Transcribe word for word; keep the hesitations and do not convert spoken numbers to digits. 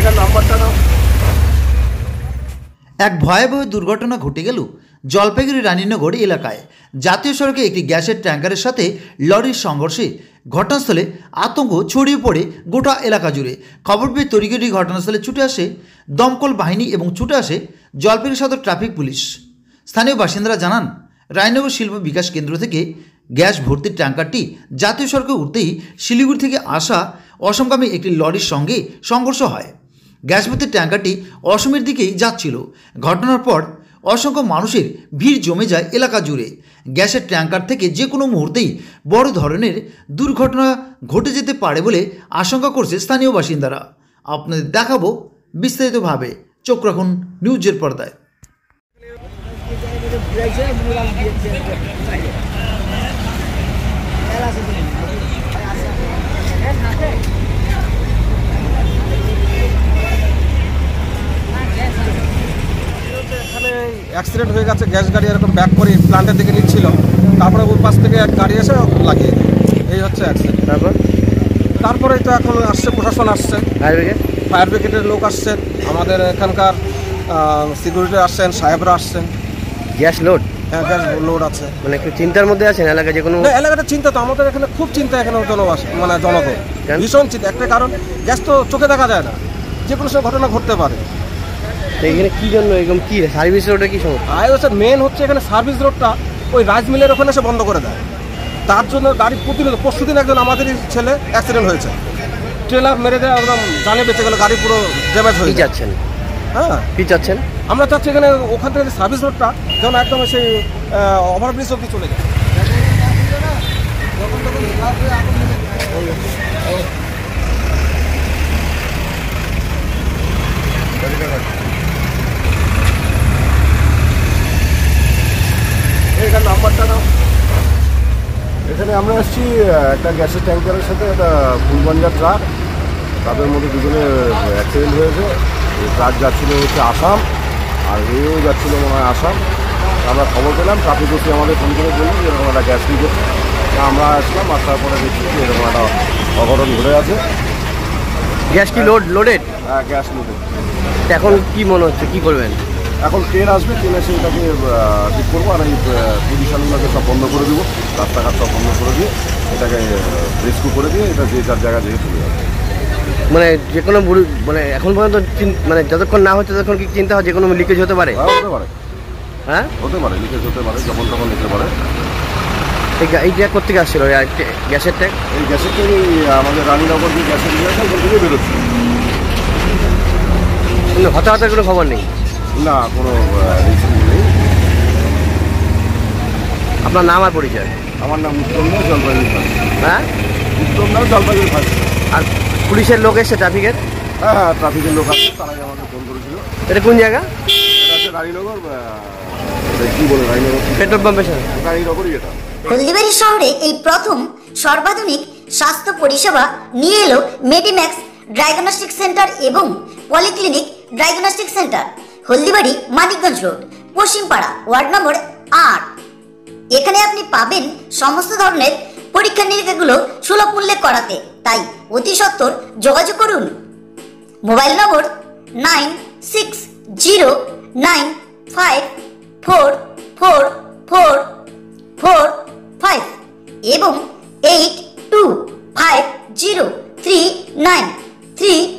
এক ভয়াবহ দুর্ঘটনা ঘটে গেল জলপাইগুড়ি রানীনগর এলাকায়। জাতীয় সড়কে একটি গ্যাসের ট্যাঙ্কারের সাথে লরির সংঘর্ষে ঘটনাস্থলে আতঙ্ক ছড়িয়ে পড়ে গোটা এলাকা জুড়ে। খবর পেয়ে তড়িঘড়ি ঘটনাস্থলে ছুটে আসে দমকল বাহিনী এবং ছুটে আসে জলপাইগুড়ি সদর ট্রাফিক পুলিশ। স্থানীয় বাসিন্দারা জানান, রানীনগর শিল্প বিকাশ কেন্দ্র থেকে গ্যাস ভর্তির ট্যাঙ্কারটি জাতীয় সড়কে উঠতেই শিলিগুড়ি থেকে আসা অসমগামী একটি লরির সঙ্গে সংঘর্ষ হয়। গ্যাস ভর্তির ট্যাঙ্কারটি অসমের দিকেই যাচ্ছিল। ঘটনার পর অসংখ্য মানুষের ভিড় জমে যায় এলাকা জুড়ে। গ্যাসের ট্যাঙ্কার থেকে যে কোনো মুহূর্তেই বড় ধরনের দুর্ঘটনা ঘটে যেতে পারে বলে আশঙ্কা করছে স্থানীয় বাসিন্দারা। আপনাদের দেখাবো বিস্তারিতভাবে, চোখ রাখুন নিউজের পর্দায়। এখানে অ্যাক্সিডেন্ট হয়ে গেছে, গ্যাস গাড়ি এরকম ব্যাক করে প্ল্যান্টের দিকে নিচ্ছিল, তারপরে ওই পাশ থেকে এক গাড়ি এসে লাগিয়ে দিল। এই হচ্ছে অ্যাক্সিডেন্ট। তারপর তারপরে তো এখন আসছে প্রশাসন, আসছে ফায়ার ব্রিগেড ফায়ার ব্রিগেডের লোক আসছেন, আমাদের এখানকার সিকিউরিটি আসছেন, সাহেবরা আসছেন। গ্যাস লোড, হ্যাঁ গ্যাস লোড আছে। মানে একটু চিন্তার মধ্যে আছেন এলাকা? যে কোনো এলাকাটা চিন্তা তো আমাদের এখানে খুব চিন্তা, এখানে জনবাস মানে জনগণ ভীষণ চিন্তা। একটা কারণ, গ্যাস তো চোখে দেখা যায় না, যে কোনো সময় ঘটনা ঘটতে পারে। এখানে কি জন্য এরকম কি সার্ভিস রোডে কি সমস্যা? আইওএসের মেন হচ্ছে এখানে সার্ভিস রোডটা ওই রাইস মিলের ওখানে এসে বন্ধ করে দেয়। তার জন্য গাড়ি প্রতিনিয়ত, পরশু দিন একজন আমাদেরই ছেলে অ্যাক্সিডেন্ট হয়েছে, ট্রেলার মেরে দেয়, একদম জানে বেঁচে গেল, গাড়ি পুরো ড্যামেজ হয়ে যাচ্ছেন। হ্যাঁ কি চাচ্ছেন? আমরা চাচ্ছি এখানে ওখান থেকে সার্ভিস রোডটা যেন একদম সেই ওভারব্রিজ অব্দি চলে যায়। এখানে নাম্বারটা নাও। এখানে আমরা আসছি একটা গ্যাসের ট্যাঙ্কারের সাথে একটা ফুলবাঞ্জার ট্রাক, তাদের মধ্যে দুজনে অ্যাক্সিডেন্ট হয়েছে। ট্রাক যাচ্ছিল হচ্ছে আসাম, আর এও যাচ্ছিল মনে হয় আসাম। আমরা খবর পেলাম, ট্রাফিক ওসি আমাদের ফোন করে বলল যে এরকম একটা গ্যাস লিক হচ্ছে। আমরা আসলাম, আসার পরে দেখছি যে এরকম একটা অঘটন ঘটে আছে। গ্যাস কি লোড লোডেড? হ্যাঁ গ্যাস লোডেড। এখন কি মনে হচ্ছে, কি করবেন? এখন ট্রেন আসবে, ট্রেন এসে এটাকে ঠিক করবো, আর এই পজিশনগুলোকে সব বন্ধ করে দেবো, রাস্তাঘাট সব বন্ধ করে দিয়ে এটাকে রেস্কিউ করে দিয়ে এটা যে যার জায়গা যেয়ে চলে যাবে। মানে যে কোনো মানে এখন পর্যন্ত মানে যতক্ষণ না হচ্ছে ততক্ষণ কি চিন্তা হয় যে কোনো লিকেজ হতে পারে? হতে পারে, হ্যাঁ হতে পারে, লিকেজ হতে পারে, যখন তখন হতে পারে। এই ট্যাঙ্ক কোথেকে আসছিল? গ্যাসের ট্যাঙ্ক এই গ্যাসের ট্যাঙ্ক আমাদের রানীনগর যে গ্যাসের ইয়েটা ওখান থেকে বেরোচ্ছে। কিন্তু হতাহতের কোনো খবর নেই? না, কোনো রিস্ক নেই। আপনার নাম আর পরিচয়? আমার নাম উত্তম নাও, জলপাইগুড়ি থানা। হ্যাঁ উত্তম নাও, জলপাইগুড়ি থানা। আর পুলিশের লোক এসছে ট্রাফিকের? হ্যাঁ হ্যাঁ ট্রাফিকের লোক আছে, তারাই আমাকে ফোন করেছিল। এটা কোন জায়গা? এটা হচ্ছে রানীনগর, কি বলে রানীনগর পেট্রোল পাম্পের সাথে রানীনগরই এটা। হলদিবাড়ি শহরে এই প্রথম সর্বাধুনিক স্বাস্থ্য পরিষেবা নিয়ে এলো মেডিম্যাক্স ডায়াগনস্টিক সেন্টার এবং polyclinic diagnostic centre, Haldibari, Manikganj road, Paschimpara, ward number আট। এখানে আপনি পাবেন সমস্ত ধরনের পরীক্ষা নিরীক্ষাগুলো সুলভ মূল্যে করাতে, তাই অতি সত্বর যোগাযোগ করুন। Mobile number nine six zero nine five four four four four five এবং eight two five zero three nine three